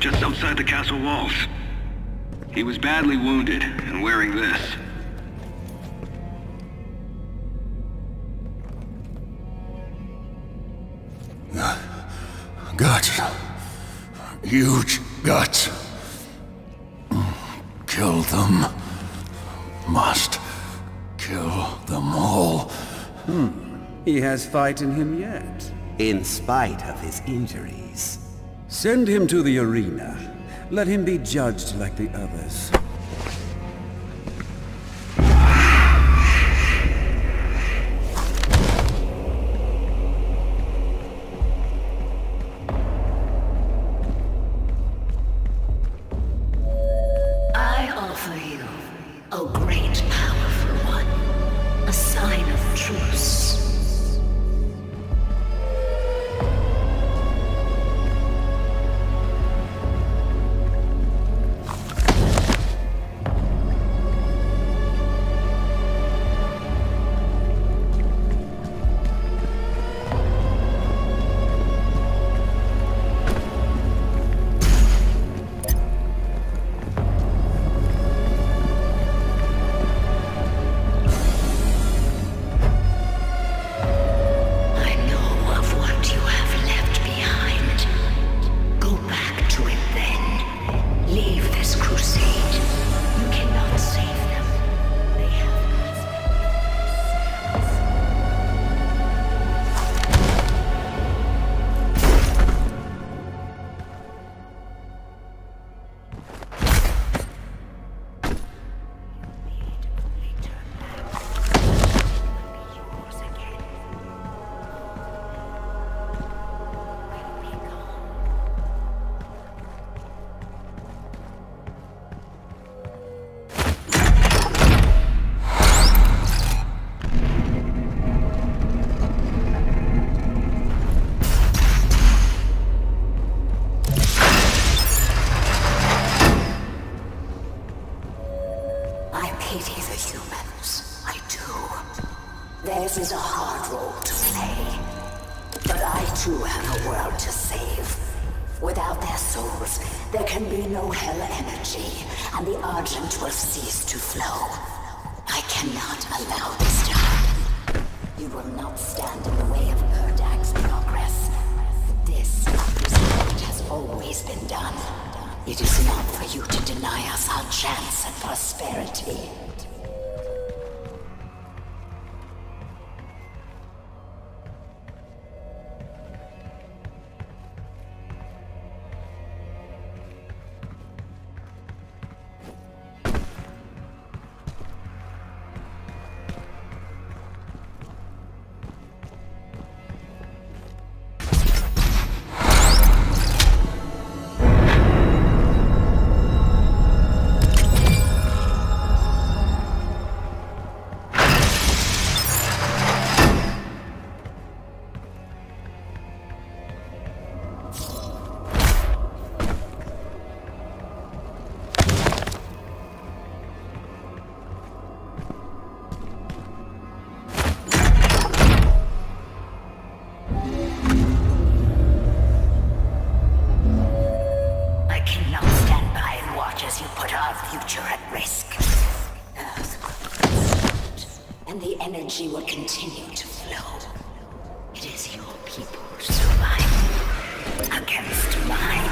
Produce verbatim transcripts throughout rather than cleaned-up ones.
just outside the castle walls. He was badly wounded and wearing this. Guts. Huge guts. Kill them. Must kill them all. Hmm. He has fight in him yet. In spite of his injuries. Send him to the arena. Let him be judged like the others. I offer you, O great powerful one, a sign of truce. Theirs is a hard role to play. But I too have a world to save. Without their souls, there can be no hell energy, and the Argent will cease to flow. I cannot allow this to happen. You will not stand in the way of Erdag's progress. This is what has always been done. It is not for you to deny us our chance at prosperity. Energy will continue to flow. It is your people's survival against mine.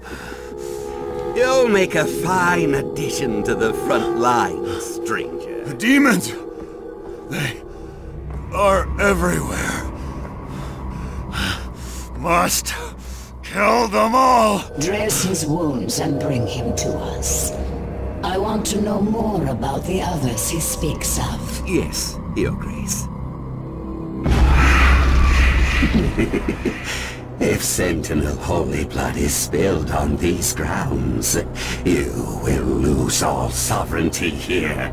You'll make a fine addition to the front line, stranger. The demons! They are everywhere. Must kill them all! Dress his wounds and bring him to us. I want to know more about the others he speaks of. Yes, Your Grace. If Sentinel holy blood is spilled on these grounds, you will lose all sovereignty here.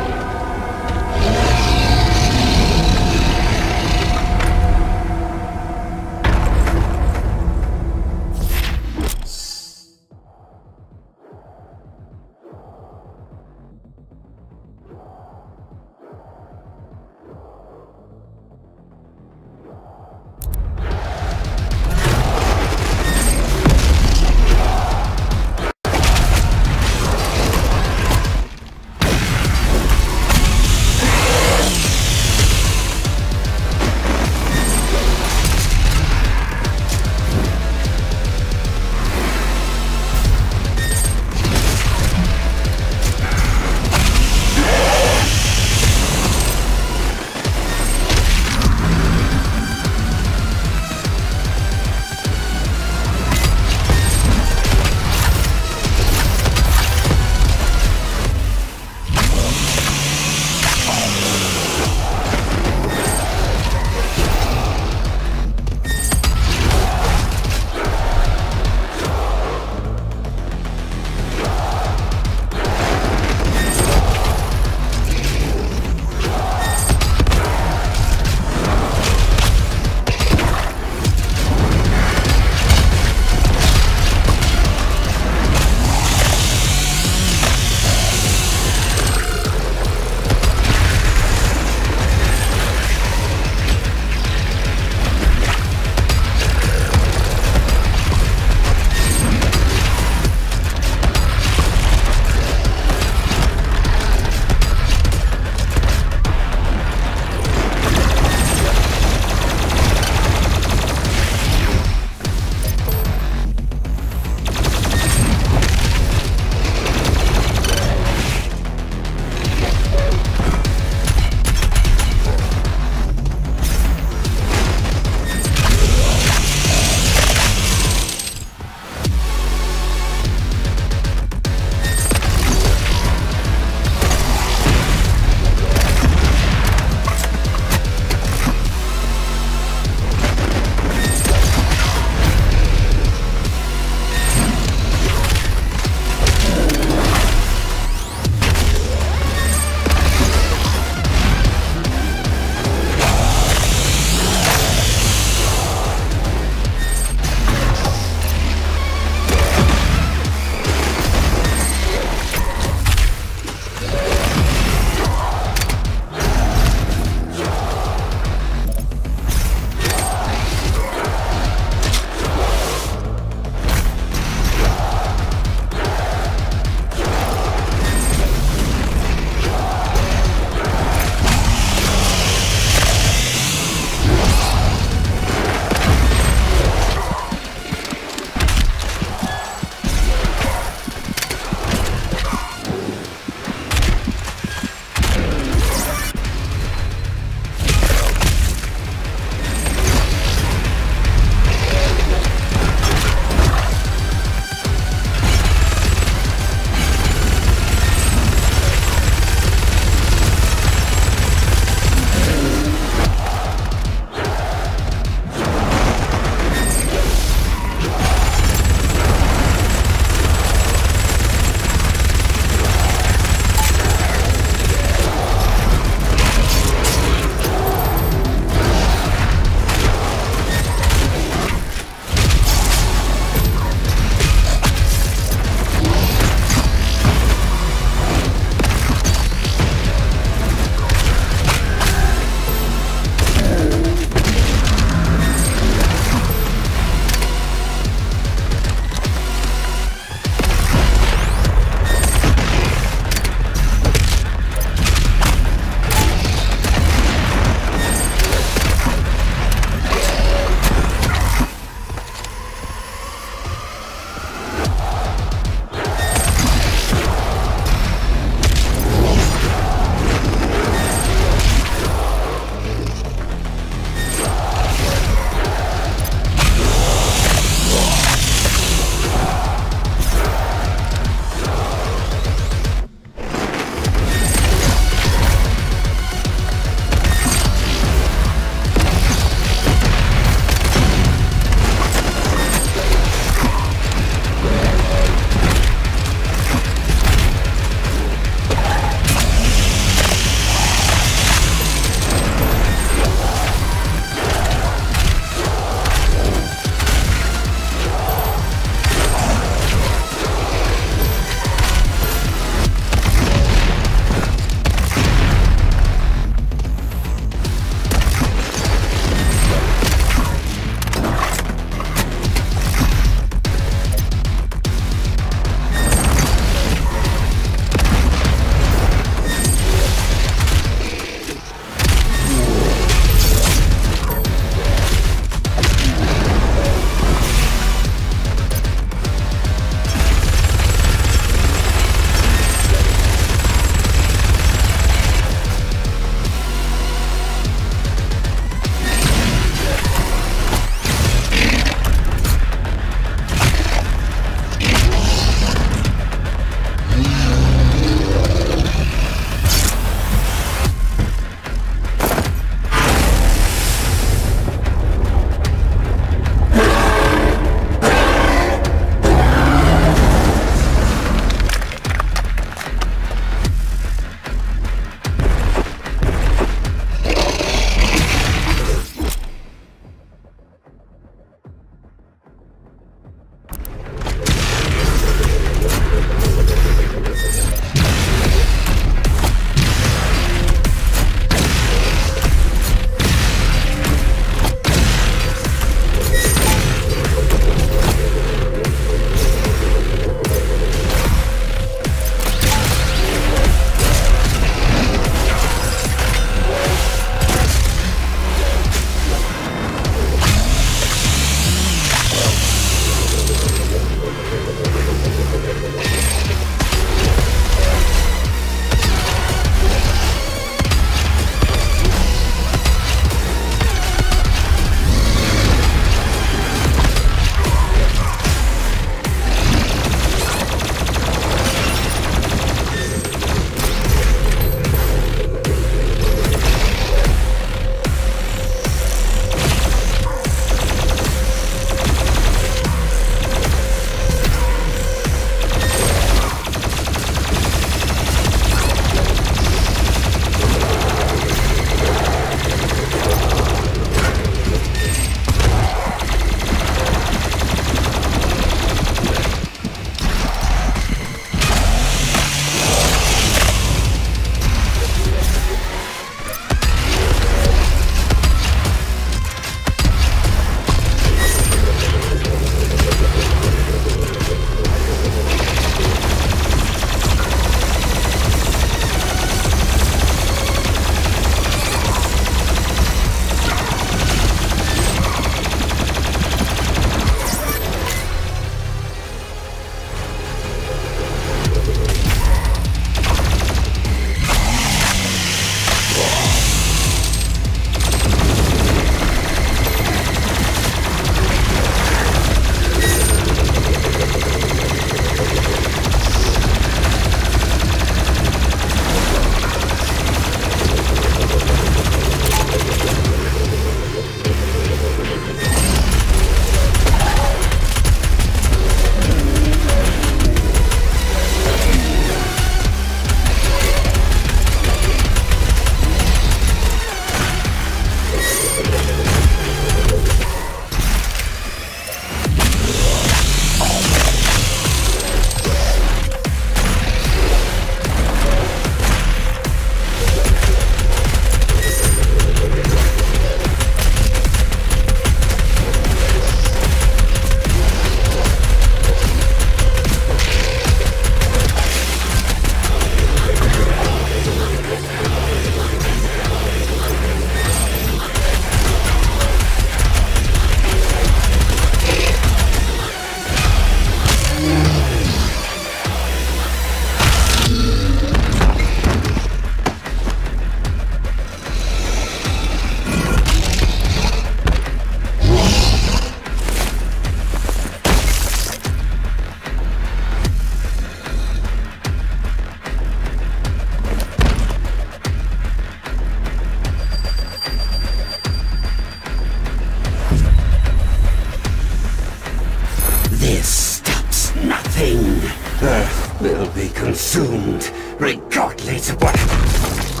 consumed, regardless of what...